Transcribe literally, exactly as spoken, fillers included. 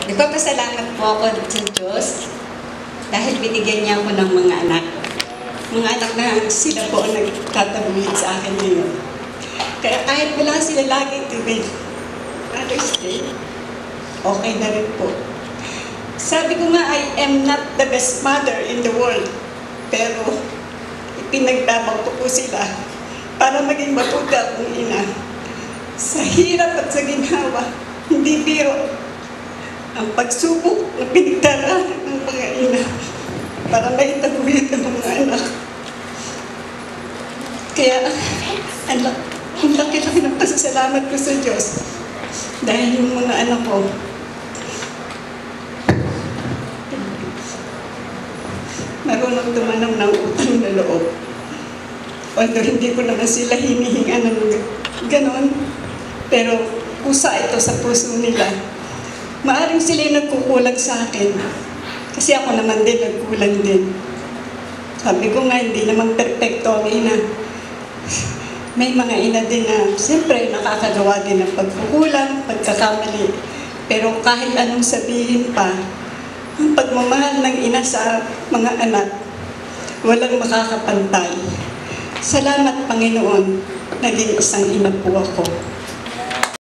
Nagpapasalamat po ako sa Diyos dahil binigyan niya ako ng mga anak. Mga anak na sila po ang nagtataguyod sa akin ngayon. Kaya kahit wala sila lagi tuwing Father's Day, okay na rin po. Sabi ko nga, I am not the best mother in the world. Pero ipinagtabang ko po sila para maging mabuti akong ina. Sa hirap at sa ginhawa, hindi biro ang pagsubok na pinagdaraanan ng mga ina para maitaguyod ang mga anak. Kaya, ang laki-laki ng pasasalamat ko sa Diyos dahil yung mga anak ko marunong tumanong ng utang na loob. Although hindi ko naman sila hinihinga ng ganon, pero kusa ito sa puso nila. Maaring sila yung nagkukulang sa akin. Kasi ako naman din, nagkulang din. Sabi ko nga, hindi naman perfecto ang ina. May mga ina din na, siyempre, nakakagawa din ng pagkukulang, pagkakamali. Pero kahit anong sabihin pa, ang pagmamahal ng ina sa mga anak, walang makakapantay. Salamat, Panginoon, naging isang ina po ako.